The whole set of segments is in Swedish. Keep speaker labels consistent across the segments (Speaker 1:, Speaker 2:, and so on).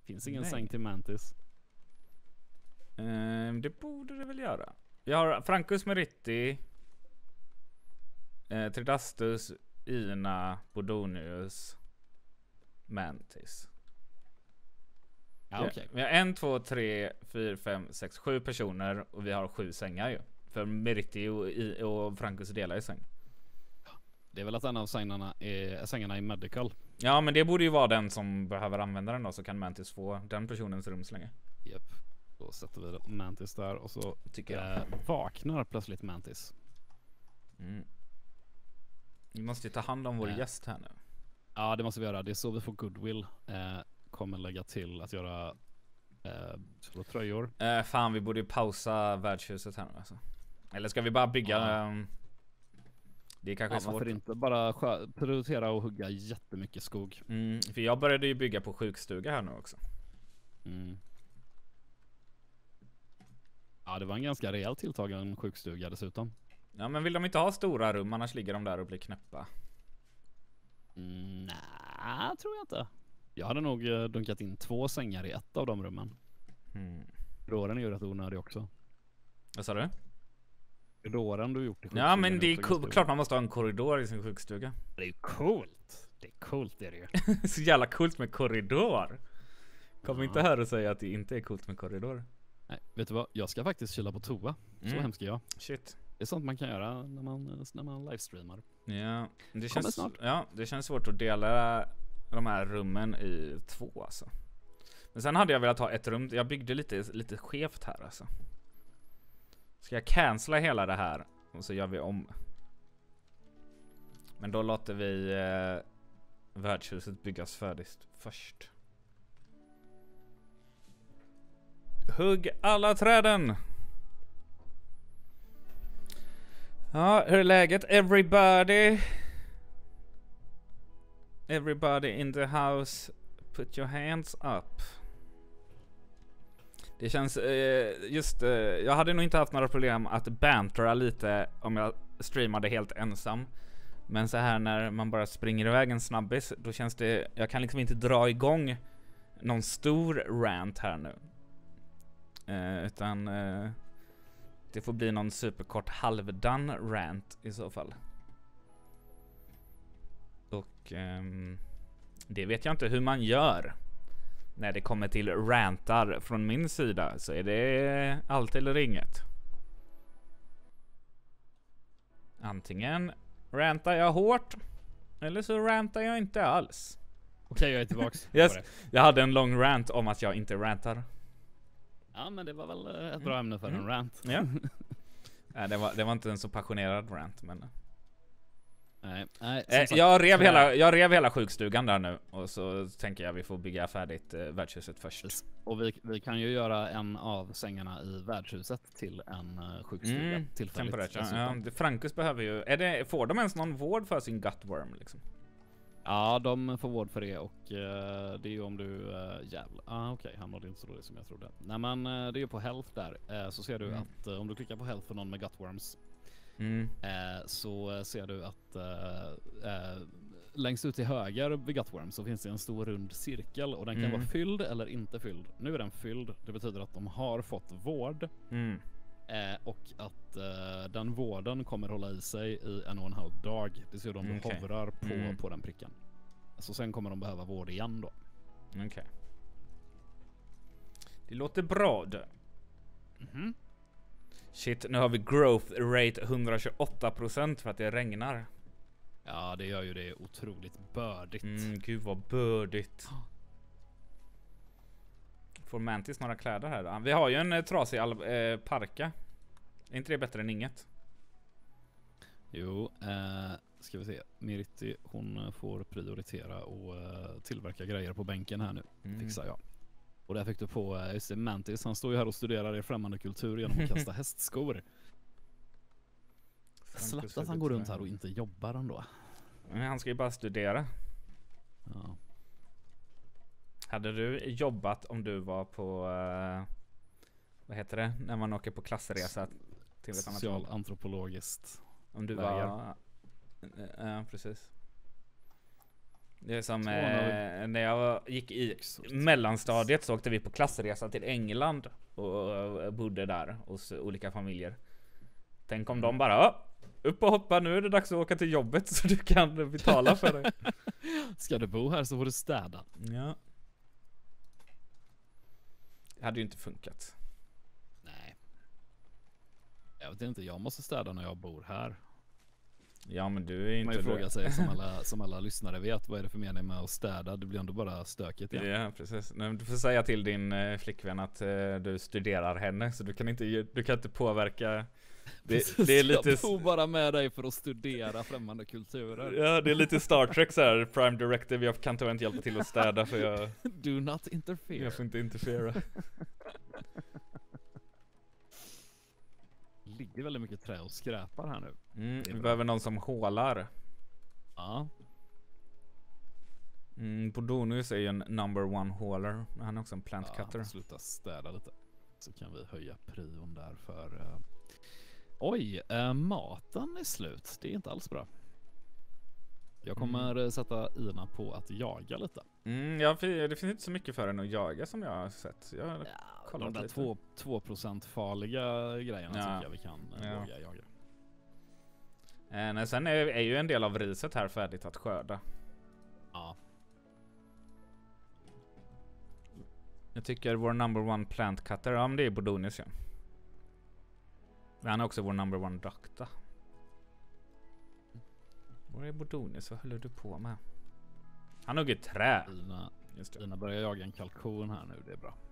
Speaker 1: Finns ingen
Speaker 2: Nej.
Speaker 1: säng till Mantis.
Speaker 2: Det borde det väl göra. Vi har Francus Meritti, Tridastus, Ina, Bodonius, Mantis.
Speaker 1: Ja, okej.
Speaker 2: Vi har 1, 2, 3, 4, 5, 6, 7 personer och vi har 7 sängar ju. För Meritti och Francus delar i säng.
Speaker 1: Det är väl att en av sängarna är medical.
Speaker 2: Ja, men det borde ju vara den som behöver använda den då, så kan Mantis få den personens rum så länge.
Speaker 1: Japp. Då sätter vi Mantis där och så
Speaker 2: Tycker jag.
Speaker 1: vaknar plötsligt Mantis.
Speaker 2: Vi måste ju ta hand om vår gäst här nu.
Speaker 1: Ja, det måste vi göra. Det är så vi får goodwill. Kommer lägga till att göra tröjor.
Speaker 2: Fan, vi borde ju pausa värdshuset här nu alltså. Eller ska vi bara bygga... det är kanske svårt.
Speaker 1: Varför inte bara prioritera och hugga jättemycket skog.
Speaker 2: För jag började ju bygga på sjukstuga här nu också.
Speaker 1: Ja, det var en ganska rejält tilltagen sjukstuga dessutom.
Speaker 2: Ja, men vill de inte ha stora rum, annars ligger de där och blir knäppa.
Speaker 1: Nej, tror jag inte. Jag hade nog dunkat in 2 sängar i ett av de rummen. Råren är ju rätt onödig också.
Speaker 2: Vad sa du?
Speaker 1: Råren du gjort i
Speaker 2: Ja, men det är klart man måste ha en korridor i sin sjukstuga.
Speaker 1: Det är ju coolt. Det är coolt, det är det ju.
Speaker 2: Så jävla coolt med korridor. Kom inte här och säga att det inte är coolt med korridor.
Speaker 1: Nej, vet du vad? Jag ska faktiskt chilla på toa. Så hemskt är jag.
Speaker 2: Shit.
Speaker 1: Det är sånt man kan göra när man livestreamar.
Speaker 2: Ja, det
Speaker 1: Kommer
Speaker 2: känns
Speaker 1: snart.
Speaker 2: ja, det känns svårt att dela de här rummen i 2 alltså. Men sen hade jag velat ha ett rum. Jag byggde lite skevt här alltså. Ska jag cancella hela det här och så gör vi om. Men då låter vi värdshuset byggas färdigt först. Hugg alla träden. Ja, hur är läget? Everybody in the house, put your hands up. Det känns jag hade nog inte haft några problem att bantera lite om jag streamade helt ensam. Men så här när man bara springer iväg en snabbis, då känns det, jag kan liksom inte dra igång någon stor rant här nu. Utan det får bli någon superkort halvdan rant i så fall. Och det vet jag inte hur man gör. När det kommer till rantar från min sida så är det allt eller inget. Antingen rantar jag hårt eller så rantar jag inte alls.
Speaker 1: Okej, jag är tillbaks.
Speaker 2: Yes, jag hade en lång rant om att jag inte rantar.
Speaker 1: Ja, men det var väl ett bra ämne för en rant.
Speaker 2: Ja. Nej, det var inte en så passionerad rant, men
Speaker 1: nej,
Speaker 2: jag rev hela sjukstugan där nu. Och så tänker jag vi får bygga färdigt värdshuset först.
Speaker 1: Och vi kan ju göra en av sängarna i värdshuset till en sjukstuga tillfälligt.
Speaker 2: Ja, Francus behöver ju... får de ens någon vård för sin gutworm liksom?
Speaker 1: Ja, de får vård för det och det är ju om du okej, han mådde inte så dåligt som jag trodde. Nej, men det är ju på health där. Så ser du att om du klickar på health för någon med gutworms så ser du att längst ut till höger vid gutworms så finns det en stor rund cirkel och den kan vara fylld eller inte fylld. Nu är den fylld, det betyder att de har fått vård. Och att den vården kommer hålla i sig i 1,5 dag. Det ser de hovrar på den pricken. Så sen kommer de behöva vård igen då.
Speaker 2: Okej. Det låter bra då. Shit, nu har vi growth rate 128% för att det regnar.
Speaker 1: Ja, det gör ju det otroligt bördigt.
Speaker 2: Gud vad bördigt. Får Mantis några kläder här då? Vi har ju en trasig parka. Är inte det bättre än inget?
Speaker 1: Jo, ska vi se. Meritti, hon får prioritera och tillverka grejer på bänken här nu. Fixar jag. Och där fick du på Mantis. Han står ju här och studerar i främmande kultur genom att kasta hästskor. Släppt att han går runt här och inte jobbar ändå.
Speaker 2: Men han ska ju bara studera.
Speaker 1: Ja.
Speaker 2: Hade du jobbat om du var på vad heter det när man åker på klassresa till ett annat
Speaker 1: socialantropologiskt.
Speaker 2: om du var ja, precis. Det är som när jag gick i mellanstadiet så åkte vi på klassresa till England och bodde där hos olika familjer. Tänk om de bara, upp och hoppa, nu är det dags att åka till jobbet så du kan betala för det.
Speaker 1: Ska du bo här så får du städa.
Speaker 2: Ja. Det hade ju inte funkat.
Speaker 1: Nej. Jag vet inte, jag måste städa när jag bor här.
Speaker 2: Ja, men du är inte...
Speaker 1: Man frågar sig som alla lyssnare vet, vad är det för mening med att städa? Det blir ändå bara stökigt igen.
Speaker 2: Ja, precis. Du får säga till din flickvän att du studerar henne, så du kan inte påverka. Det är lite...
Speaker 1: Jag bor bara med dig för att studera främmande kulturer.
Speaker 2: Ja, det är lite Star Trek så här, Prime Directive, jag kan tyvärr inte hjälpa till att städa för jag...
Speaker 1: Do not interfere.
Speaker 2: Jag får inte interfera.
Speaker 1: Ligger väldigt mycket trä och skräpar här nu.
Speaker 2: Vi behöver någon som hålar.
Speaker 1: Ja.
Speaker 2: Bodonius är ju en number one hauler. Han är också en plant cutter.
Speaker 1: Sluta städa lite. Så kan vi höja prion där för... Oj, maten är slut. Det är inte alls bra. Jag kommer sätta Ina på att jaga lite.
Speaker 2: Ja, det finns inte så mycket för henne att jaga som jag har sett.
Speaker 1: De där 2% farliga grejerna tycker jag vi kan våga jaga.
Speaker 2: Nej, sen är ju en del av riset här färdigt att skörda.
Speaker 1: Ja.
Speaker 2: Jag tycker vår number one plant cutter, ja men det är Bodonius, ja. Han är också vår number one doctor. Var är Bodonius? Vad håller du på med? Han hugger trä.
Speaker 1: Ina börjar jaga en kalkon här nu, det är bra.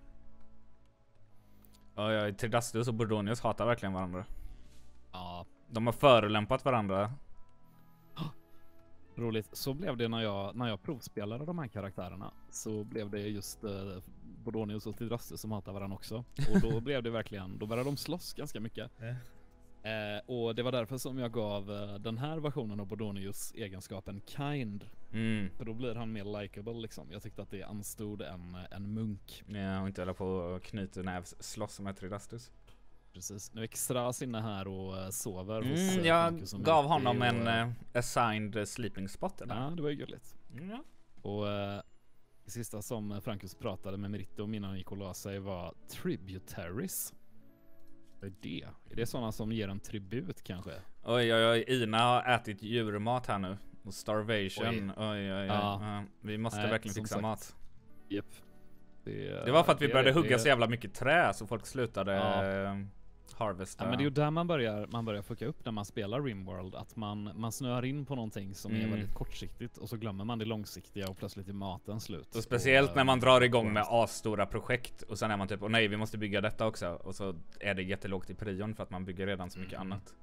Speaker 2: Ja, Tridastus och Bodonius hatar verkligen varandra.
Speaker 1: Ja.
Speaker 2: De har förolämpat varandra.
Speaker 1: Roligt. Så blev det när jag provspelade de här karaktärerna. Så blev det just Bodonius och Tridastus som hatar varandra också. Och då blev det verkligen, då började de slåss ganska mycket. Och det var därför som jag gav den här versionen av Bodonius egenskapen kind. För då blir han mer likeable liksom. Jag tyckte att det anstod en munk.
Speaker 2: Ja, och inte hålla på och knyta nävs slåss med Tridastus.
Speaker 1: Precis. Nu är Extras inne här och sover hos
Speaker 2: jag gav honom en assigned sleeping spot.
Speaker 1: Eller? Ja, det var ju gulligt.
Speaker 2: Ja.
Speaker 1: Och det sista som Frankus pratade med Merito innan han gick och la sig var tributaries. Vad är det? Är det sådana som ger en tribut kanske?
Speaker 2: Oj, Ina har ätit djurmat här nu. Och starvation. Oj. Ja. Vi måste verkligen fixa mat.
Speaker 1: Japp.
Speaker 2: Det var för att vi började hugga så jävla mycket trä så folk slutade harvesta.
Speaker 1: Ja, men det är ju där man börjar fucka upp när man spelar Rimworld, att man snöar in på någonting som är väldigt kortsiktigt och så glömmer man det långsiktiga och plötsligt är maten slut.
Speaker 2: Och speciellt när man drar igång med asstora projekt och sen är man typ, nej vi måste bygga detta också, och så är det jättelågt i prion för att man bygger redan så mycket annat.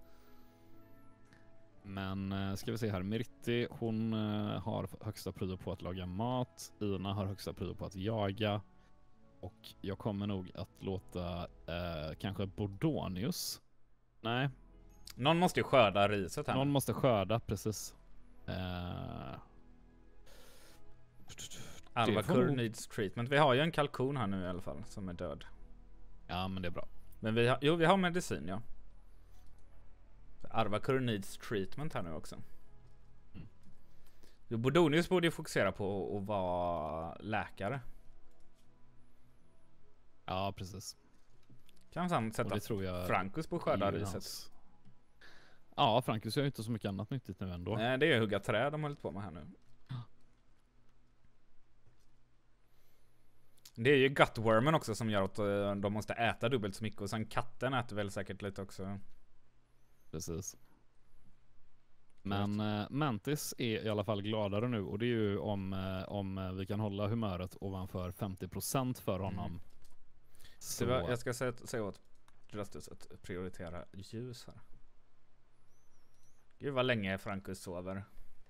Speaker 1: Men ska vi se här, Meritti hon har högsta prio på att laga mat, Ina har högsta prio på att jaga. Och jag kommer nog att låta kanske Bodonius. Nej.
Speaker 2: Någon måste ju skörda riset här.
Speaker 1: Någon måste skörda, precis.
Speaker 2: Alvakur needs treatment. Vi har ju en kalkon här nu i alla fall som är död.
Speaker 1: Ja, men det är bra.
Speaker 2: Men vi har medicin, ja. Alvakur needs treatment här nu också. Bodonius borde ju fokusera på att vara läkare.
Speaker 1: Ja, precis.
Speaker 2: Kan man sätta Frankus på skörda riset?
Speaker 1: Ja, Frankus gör ju inte så mycket annat nyttigt nu ändå.
Speaker 2: Nej, det är ju hugga träd de har hållit på med här nu. Det är ju gutwormen också som gör att de måste äta dubbelt så mycket. Och sen katten äter väl säkert lite också.
Speaker 1: Precis. Men Mantis är i alla fall gladare nu. Och det är ju om vi kan hålla humöret ovanför 50% för honom. Så
Speaker 2: jag ska säga åt Drastus att prioritera ljus här. Gud vad länge Frankus sover.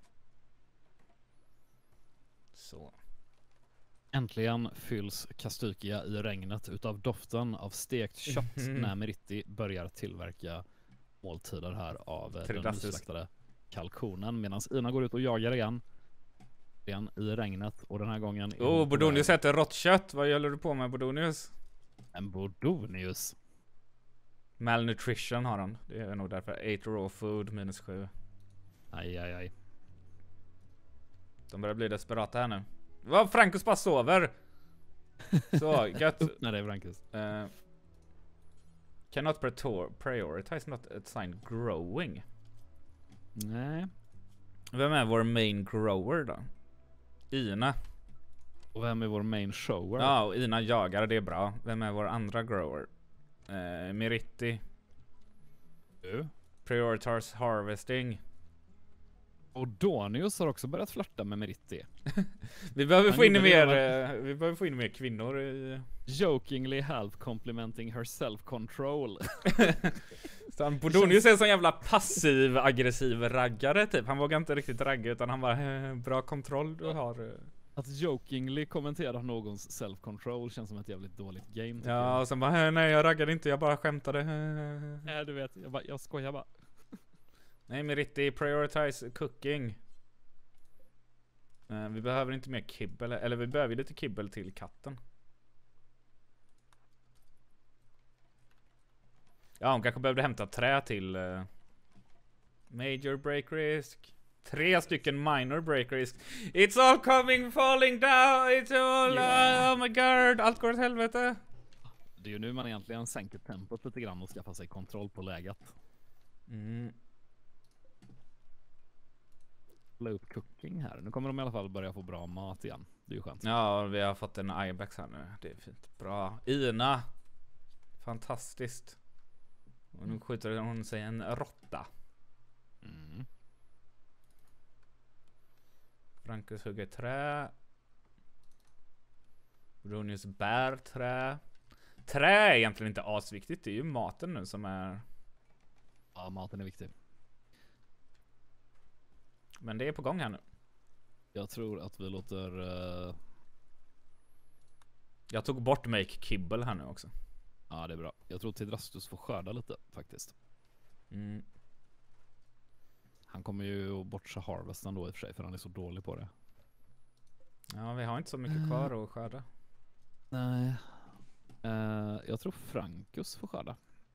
Speaker 2: Så.
Speaker 1: Äntligen fylls Kastykia i regnet utav doften av stekt kött när Meritti börjar tillverka måltider här av den nyslaktade kalkonen. Medan Ina går ut och jagar igen i regnet. Och den här gången...
Speaker 2: Bodonius äter rått kött. Vad håller du på med, Bodonius?
Speaker 1: En Bodonius.
Speaker 2: Malnutrition har han. Det är nog därför. 8 raw food, -7.
Speaker 1: Aj.
Speaker 2: De börjar bli desperata här nu. Vad, Frankus bara sover. Så, gött.
Speaker 1: Öppna dig, Frankus.
Speaker 2: Cannot prioritize not assigned growing.
Speaker 1: Nej.
Speaker 2: Vem är vår main grower då? Ina.
Speaker 1: Och vem är vår main shower?
Speaker 2: Ja, och Ina jagar, det är bra. Vem är vår andra grower? Meritti. Prioritize harvesting.
Speaker 1: Och Donius har också börjat flirta med Meritti.
Speaker 2: Vi behöver få in mer kvinnor i...
Speaker 1: Jokingly half complimenting her self-control.
Speaker 2: Donius är en sån jävla passiv aggressiv raggare typ. Han vågar inte riktigt ragga utan han bara bra kontroll du har.
Speaker 1: Att jokingly kommentera någons self-control känns som ett jävligt dåligt game.
Speaker 2: Ja, och sen bara nej jag raggade inte, jag bara skämtade.
Speaker 1: Nej, du vet, jag skojar bara.
Speaker 2: Nej, Meritti, prioritize cooking. Vi behöver inte mer kibbel, eller vi behöver lite kibbel till katten. Ja, hon kanske behövde hämta trä till major break risk. 3 stycken minor break risk. It's all coming, falling down. It's all, oh my god, allt går åt helvete.
Speaker 1: Det är ju nu man egentligen sänker tempot lite grann och skaffar sig kontroll på läget. La upp cooking här. Nu kommer de i alla fall börja få bra mat igen. Det är ju skönt.
Speaker 2: Ja, vi har fått en Ibex här nu. Det är fint. Bra. Ina. Fantastiskt. Och nu skjuter hon sig en råtta. Frankus hugger trä. Bronius bär trä. Trä är egentligen inte asviktigt. Det är ju maten nu som är...
Speaker 1: Ja, maten är viktig.
Speaker 2: Men det är på gång här nu.
Speaker 1: Jag tror att vi låter...
Speaker 2: Jag tog bort make kibble här nu också.
Speaker 1: Ja, det är bra. Jag tror Tidrastus får skörda lite faktiskt. Han kommer ju bortsa harvesten då i och för sig, för han är så dålig på det.
Speaker 2: Ja, vi har inte så mycket kvar att skörda.
Speaker 1: Nej. Jag tror Frankus får skörda.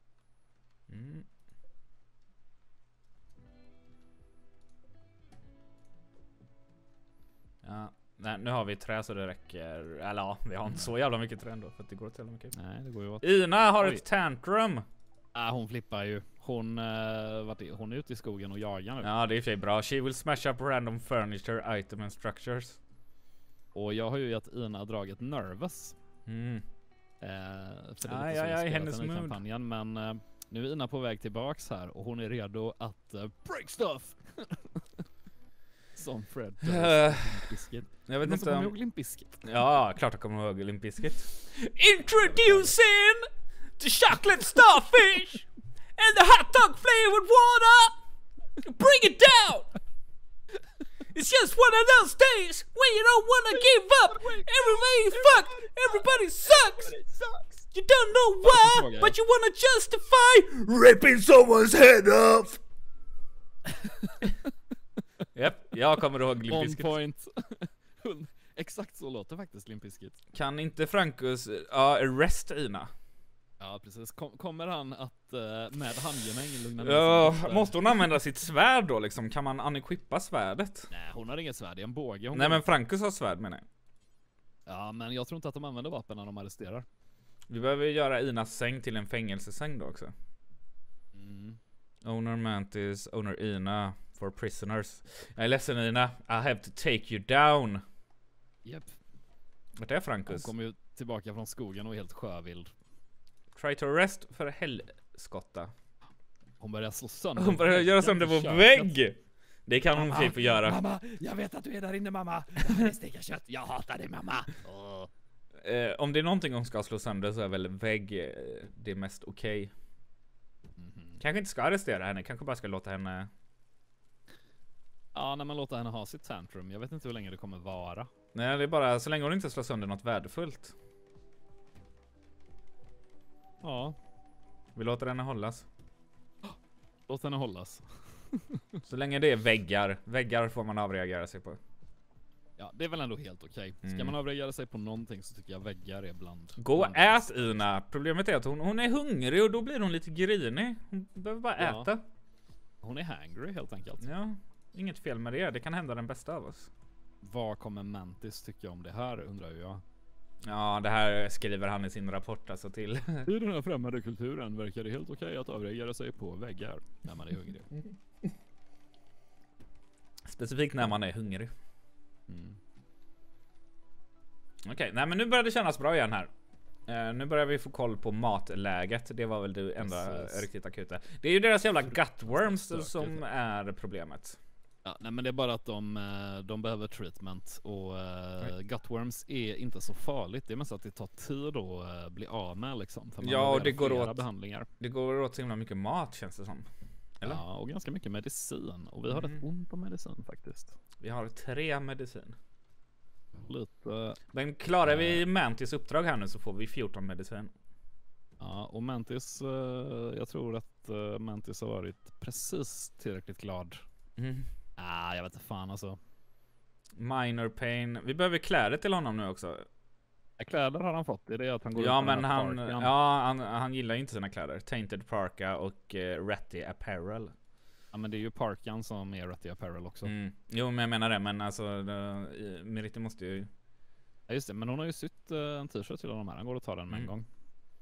Speaker 2: Ja, nej, nu har vi trä så det räcker. Eller ja, vi har inte så jävla mycket trä ändå för att det går till mycket.
Speaker 1: Nej, det går ju åt.
Speaker 2: Ina har ett tantrum.
Speaker 1: Hon flippar ju. Hon är ute i skogen och jagar nu.
Speaker 2: Ja, det är i och för sig bra. She will smash up random furniture, item and structures.
Speaker 1: Och jag har ju gett Ina draget nervous.
Speaker 2: För
Speaker 1: det är lite så hennes mood. Kampanjen, men nu är Ina på väg tillbaks här och hon är redo att break stuff. Som Fred.
Speaker 2: Jag vet inte om...
Speaker 1: Limp Bizkit.
Speaker 2: Ja, klart jag kommer ihåg Limp Bizkit. Introducing the chocolate starfish and the hot dog flavored water. Bring it down. It's just one of those days when you don't want to give up. Everybody's fucked. Everybody sucks. You don't know why, but you want to justify ripping someone's head off. Japp, jag kommer ihåg Limp Bizkit.
Speaker 1: On point. Exakt så låter faktiskt Limp Bizkit.
Speaker 2: Kan inte Frankus arrest Ina?
Speaker 1: Ja, precis. Kommer han att med handgemäng lugna
Speaker 2: ner sig? Måste hon använda sitt svärd då liksom? Kan man unequippa svärdet?
Speaker 1: Nej, hon har inget svärd, det är en båge.
Speaker 2: Nej, men Frankus har svärd menar jag.
Speaker 1: Ja, men jag tror inte att de använder vapen när de arresterar.
Speaker 2: Vi behöver göra Inas säng till en fängelsesäng då också. Owner Mantis, Owner Ina for prisoners. Jag är ledsen Ina, I have to take you down.
Speaker 1: Japp.
Speaker 2: Vart är Frankus?
Speaker 1: Hon kommer ju tillbaka från skogen och är helt sjövild.
Speaker 2: Try to arrest för helskotta.
Speaker 1: Hon börjar slå sönder.
Speaker 2: Hon börjar göra sönder vår vägg. Det kan hon få göra.
Speaker 1: Mamma, jag vet att du är där inne mamma. Jag vill steka kött, jag hatar dig mamma.
Speaker 2: Om det är någonting hon ska slå sönder så är väl vägg det mest okej. Kanske inte ska arrestera henne, kanske bara ska låta henne...
Speaker 1: Ja, när man låter henne ha sitt tantrum. Jag vet inte hur länge det kommer vara.
Speaker 2: Nej, det är bara så länge hon inte slår sönder något värdefullt.
Speaker 1: Ja.
Speaker 2: Vi låter henne hållas.
Speaker 1: Låt henne hållas.
Speaker 2: Så länge det är väggar. Väggar får man avreagera sig på.
Speaker 1: Ja, det är väl ändå helt okej. Ska man avreagera sig på någonting så tycker jag väggar är bland...
Speaker 2: Gå och ät Ina. Problemet är att hon är hungrig och då blir hon lite grinig. Hon behöver bara äta.
Speaker 1: Hon är hangry helt enkelt.
Speaker 2: Ja, inget fel med det. Det kan hända den bästa av oss.
Speaker 1: Vad kommer Mantis tycka om det här, undrar jag.
Speaker 2: Ja, det här skriver han i sin rapport alltså till.
Speaker 1: I den här främmande kulturen verkar det helt okej att avreagera sig på väggar när man är hungrig.
Speaker 2: Specifikt när man är hungrig.
Speaker 1: Mm.
Speaker 2: Okej, nej men nu börjar det kännas bra igen här. Nu börjar vi få koll på matläget. Det var väl det enda riktigt akuta. Det är ju deras jävla gutworms som är problemet.
Speaker 1: Ja, nej men det är bara att de behöver treatment. Och gutworms är inte så farligt. Det är mest att det tar tid att bli av med liksom. För man
Speaker 2: ja, och det går åt
Speaker 1: behandlingar.
Speaker 2: Det går åt så himla mycket mat, känns det som. Eller?
Speaker 1: Ja, och ganska mycket medicin. Och vi har rätt ont om medicin faktiskt.
Speaker 2: Vi har 3 medicin.
Speaker 1: Lite.
Speaker 2: Men klarar vi Mantis uppdrag här nu så får vi 14 medicin.
Speaker 1: Ja, och Mantis, jag tror att Mantis har varit precis tillräckligt glad. Jag vet inte fan alltså.
Speaker 2: Minor pain. Vi behöver kläder till honom nu också.
Speaker 1: Kläder har han fått. Det är det att han går
Speaker 2: ja,
Speaker 1: ut
Speaker 2: men han gillar inte sina kläder. Tainted parka och ratty apparel.
Speaker 1: Ja, men det är ju parkan som är ratty apparel också.
Speaker 2: Jo, men jag menar det. Men alltså, Merite måste ju...
Speaker 1: Ja, just det. Men hon har ju sytt en t-shirt till honom här. Han går och tar den med en gång.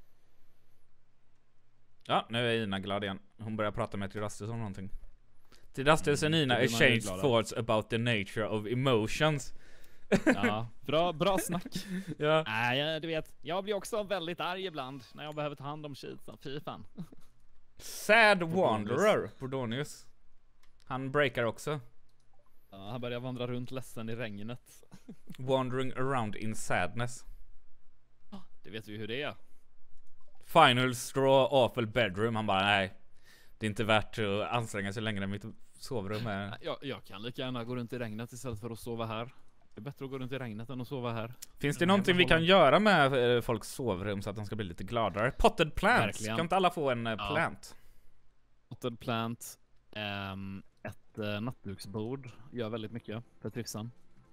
Speaker 2: Ja, nu är Ina glad igen. Hon börjar prata med Tridastus om någonting. Tridastus och Nina exchange thoughts about the nature of emotions.
Speaker 1: Ja, bra snack.
Speaker 2: Ja.
Speaker 1: Nej, du vet, jag blir också väldigt arg ibland när jag behöver ta hand om skiten. Fy fan.
Speaker 2: Sad Wanderer, Bordonius. Han breakar också.
Speaker 1: Ja, han börjar vandra runt ledsen i regnet.
Speaker 2: Wandering around in sadness.
Speaker 1: Det vet vi hur det är.
Speaker 2: Final straw, awful bedroom. Han bara, nej. Det är inte värt att anstränga sig längre. Mitt sovrum är...
Speaker 1: Jag kan lika gärna gå runt i regnet istället för att sova här. Det är bättre att gå runt i regnet än att sova här.
Speaker 2: Finns det någonting vi kan göra med folks sovrum så att de ska bli lite gladare? Potted plants.
Speaker 1: Verkligen.
Speaker 2: Kan inte alla få en plant?
Speaker 1: Potted plant. Ett nattduksbord gör väldigt mycket för trivseln.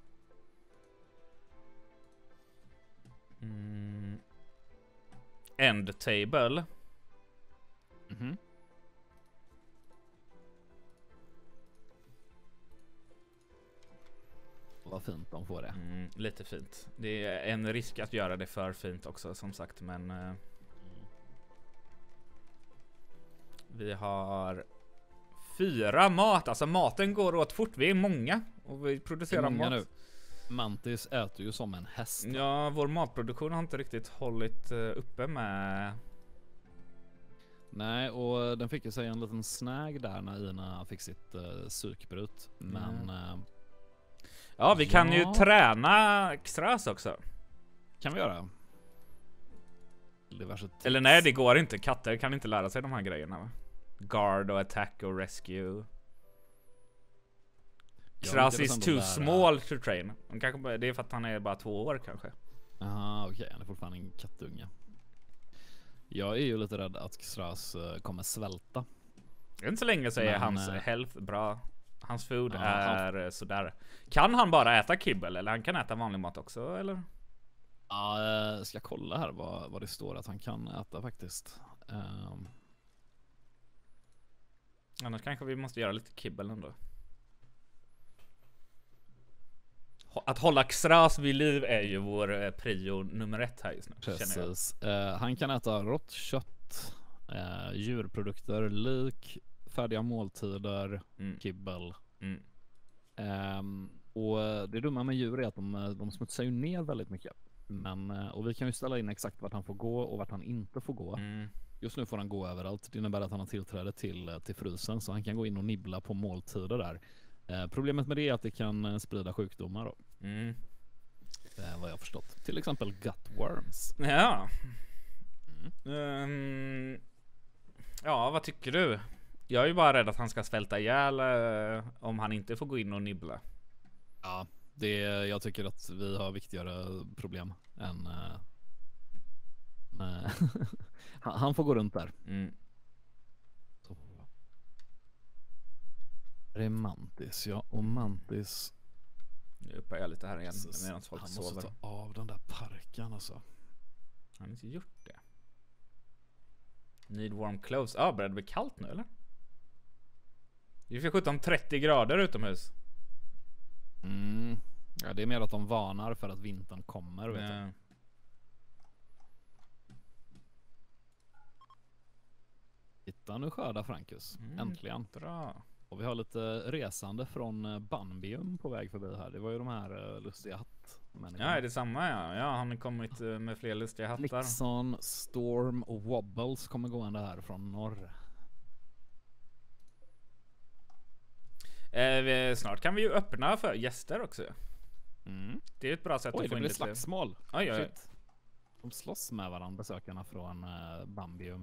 Speaker 2: End table.
Speaker 1: Vad fint de får det.
Speaker 2: Lite fint. Det är en risk att göra det för fint också, som sagt, men vi har 4 mat. Alltså maten går åt fort. Vi är många och vi producerar mat
Speaker 1: nu. Mantis äter ju som en häst.
Speaker 2: Ja, vår matproduktion har inte riktigt hållit uppe med.
Speaker 1: Nej, och den fick ju sig en liten snäg där när Ina fick sitt psykbrut. Men
Speaker 2: ja, vi kan ju träna Xras också.
Speaker 1: Kan vi göra?
Speaker 2: Eller nej, det går inte. Katter kan inte lära sig de här grejerna, va? Guard och attack och rescue. Xras is too small to train. Det är för att han är bara 2 år kanske.
Speaker 1: Aha, okej. Han är fortfarande en kattunge. Jag är ju lite rädd att Xras kommer svälta.
Speaker 2: Än så länge så är hans health bra. Hans food är sådär. Kan han bara äta kibble eller han kan äta vanlig mat också, eller?
Speaker 1: Ja, ska jag kolla här vad det står att han kan äta faktiskt.
Speaker 2: Annars kanske vi måste göra lite kibble ändå. Att hålla Xras vid liv är ju vår prio nummer 1 här just nu.
Speaker 1: Precis. Han kan äta rått kött, djurprodukter, lik, färdiga måltider, kibble. Och det dumma med djur är att de smutsar ju ner väldigt mycket. Och vi kan ju ställa in exakt vart han får gå och vart han inte får gå. Just nu får han gå överallt. Det innebär att han har tillträde till frysen, så han kan gå in och nibbla på måltider där. Problemet med det är att det kan sprida sjukdomar då. Vad jag har förstått. Till exempel gutworms.
Speaker 2: Ja. Ja, vad tycker du? Jag är ju bara rädd att han ska svälta ihjäl om han inte får gå in och nibbla.
Speaker 1: Ja, jag tycker att vi har viktigare problem än han får gå runt där. Det är Mantis, ja. Och Mantis,
Speaker 2: nu uppar jag lite här igen medan folk
Speaker 1: han
Speaker 2: sover.
Speaker 1: måste ta av den där parkan alltså.
Speaker 2: Han har inte gjort det. Need warm clothes. Börjar det bli kallt nu eller? Det är för 17-30 grader utomhus.
Speaker 1: Ja, det är mer att de varnar för att vintern kommer, vet du. Titta, nu skördar Frankus. Äntligen.
Speaker 2: Bra.
Speaker 1: Och vi har lite resande från Banbium på väg förbi här. Det var ju de här lustiga hattmänniskorna.
Speaker 2: Ja, är det samma? Ja, har ni kommit med fler lustiga hattar?
Speaker 1: Nixon, Storm och Wobbles kommer gående här från norr.
Speaker 2: Snart kan vi ju öppna för gäster också. Det är ett bra sätt att få in
Speaker 1: lite slagsmål.
Speaker 2: Oj.
Speaker 1: De slåss med varandra, besökarna från Banbium.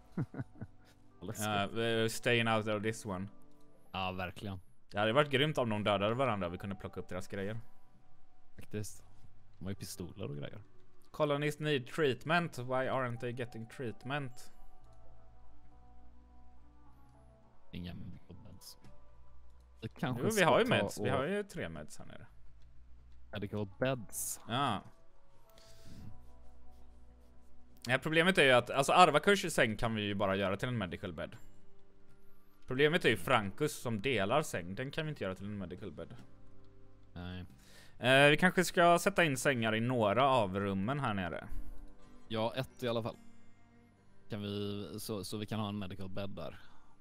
Speaker 2: Staying out of this one.
Speaker 1: Ja, verkligen.
Speaker 2: Det hade varit grymt om de dödade varandra. Vi kunde plocka upp deras grejer.
Speaker 1: Faktiskt. De har ju pistoler och grejer.
Speaker 2: Colonists need treatment. Why aren't they getting treatment?
Speaker 1: Ingen meds.
Speaker 2: Jo, vi har ju meds. Vi har ju 3 meds här nere.
Speaker 1: Medical beds.
Speaker 2: Ja. Ja, problemet är ju att alltså Arvakurs i säng kan vi ju bara göra till en medical bed. Problemet är ju Frankus som delar säng. Den kan vi inte göra till en medical bed.
Speaker 1: Nej.
Speaker 2: Vi kanske ska sätta in sängar i några av rummen här nere.
Speaker 1: Ja, ett i alla fall. Kan vi så vi kan ha en medical bed där.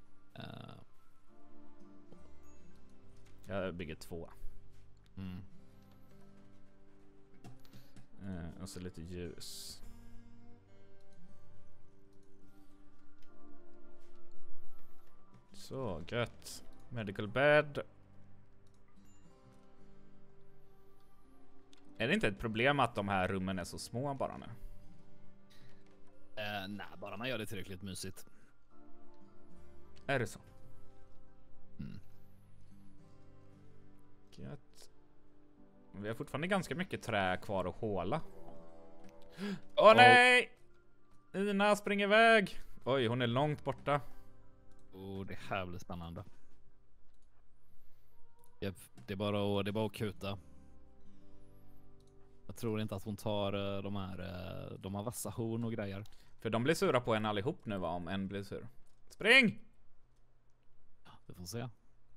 Speaker 2: Jag bygger 2. Och så lite ljus. Så gött. Medical bed. Är det inte ett problem att de här rummen är så små bara nu?
Speaker 1: Nej, bara man gör det tillräckligt mysigt.
Speaker 2: Är det så? Gött. Vi har fortfarande ganska mycket trä kvar att håla. Åh nej! Ina springer iväg. Oj, hon är långt borta.
Speaker 1: Det här blir spännande. Det är bara att kuta. Jag tror inte att hon tar de har vassa horn och grejer.
Speaker 2: För de blir sura på en allihop nu, va? Om en blir sur. Spring!
Speaker 1: Vi får se.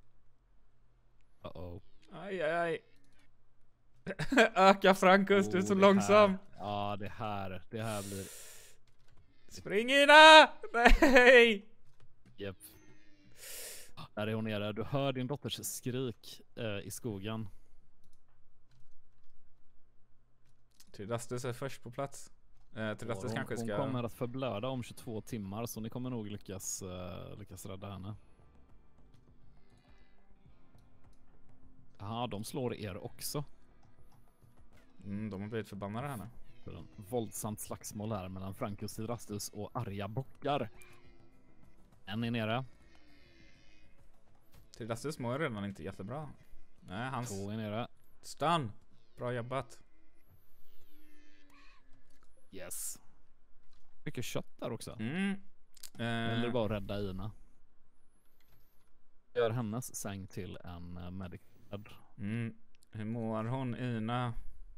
Speaker 2: Aj. Öka Frankus, du är så långsam.
Speaker 1: Ja, det här blir...
Speaker 2: Spring Ina! Nej!
Speaker 1: Japp. Där är hon nere. Du hör din dotters skrik i skogen.
Speaker 2: Trydastus är först på plats. Trydastus kanske ska...
Speaker 1: Hon kommer att förblöda om 22 timmar, så ni kommer nog lyckas rädda henne. Ja, de slår er också.
Speaker 2: De har blivit förbannade här nu.
Speaker 1: Våldsamt slagsmål här mellan Frankus, Trydastus och arga bockar. En är nere.
Speaker 2: Trydastus mår redan inte jättebra. Nej, hans...
Speaker 1: 2 är nere.
Speaker 2: Stun! Bra jobbat.
Speaker 1: Yes. Mycket kött där också.
Speaker 2: Eller
Speaker 1: bara rädda Ina. Gör hennes säng till en medical bed.
Speaker 2: Hur mår hon, Ina?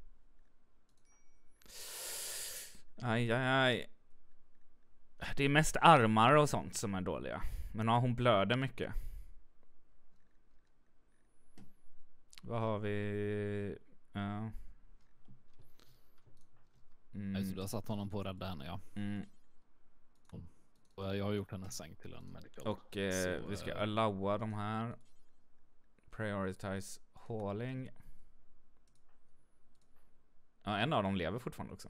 Speaker 2: Aj. Det är mest armar och sånt som är dåliga. Men hon blöder mycket. Vad har vi? Ja.
Speaker 1: Så du har satt honom på att rädda henne, ja. Och jag har gjort hennes säng till en medical.
Speaker 2: Och vi ska allowa de här. Prioritize hauling. Ja, en av dem lever fortfarande också.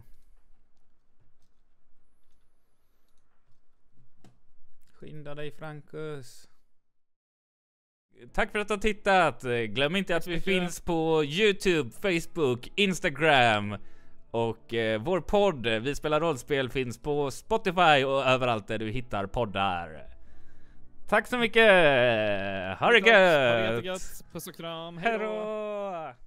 Speaker 2: Skynda dig, Frankus. Tack för att du har tittat. Glöm inte att vi finns på YouTube, Facebook, Instagram. Och vår podd, Vi spelar rollspel, finns på Spotify och överallt där du hittar poddar. Tack så mycket. Ha det gött.
Speaker 1: Ha det jättegött. Puss och kram. Hej då.